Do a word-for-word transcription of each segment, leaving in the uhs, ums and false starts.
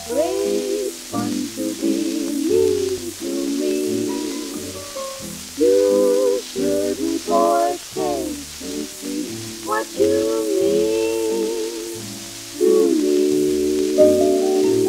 Great fun to be mean to me. You shouldn't forsake to see what you mean to me.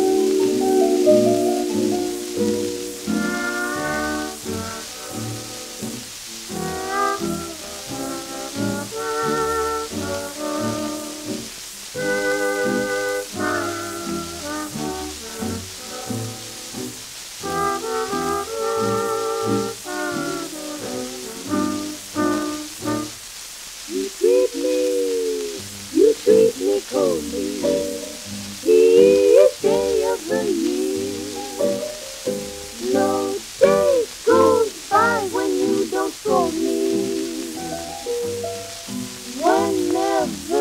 You treat me, you treat me coldly each day of the year. No day goes by when you don't scold me. Whenever